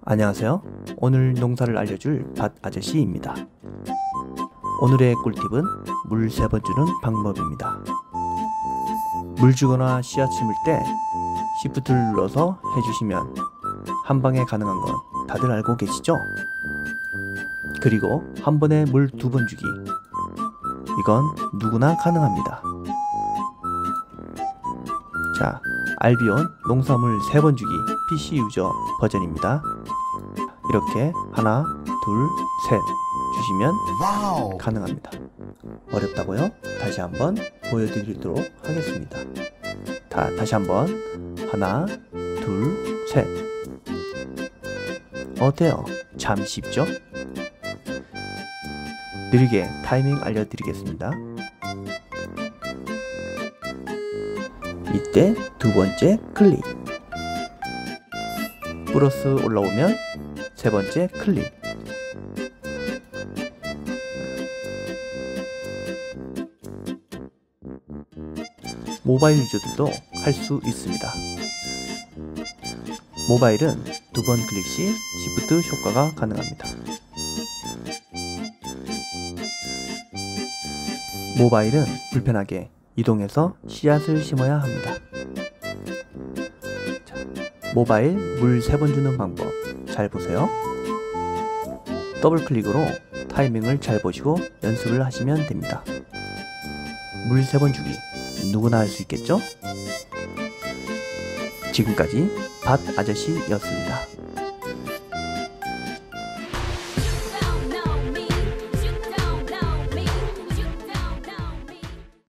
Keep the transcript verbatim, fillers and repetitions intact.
안녕하세요. 오늘 농사를 알려줄 밭 아저씨입니다. 오늘의 꿀팁은 물 세 번 주는 방법입니다. 물 주거나 씨앗 심을 때 시프트를 눌러서 해주시면 한방에 가능한 건 다들 알고 계시죠? 그리고 한 번에 물 두 번 주기, 이건 누구나 가능합니다. 자, 알비온 농사물 세 번 주기 피씨 유저 버전입니다. 이렇게 하나, 둘, 셋 주시면 와우. 가능합니다. 어렵다고요? 다시 한번 보여드리도록 하겠습니다. 다, 다시 한번 하나, 둘, 셋. 어때요? 참 쉽죠? 느리게 타이밍 알려드리겠습니다. 이때 두 번째 클릭, 플러스 올라오면 세 번째 클릭, 모바일 유저들도 할 수 있습니다. 모바일은 두 번 클릭 시 시프트 효과가 가능합니다. 모바일은 불편하게 이동해서 씨앗을 심어야 합니다. 자, 모바일 물 세 번 주는 방법 잘 보세요. 더블 클릭으로 타이밍을 잘 보시고 연습을 하시면 됩니다. 물 세 번 주기 누구나 할 수 있겠죠? 지금까지 밭 아저씨였습니다.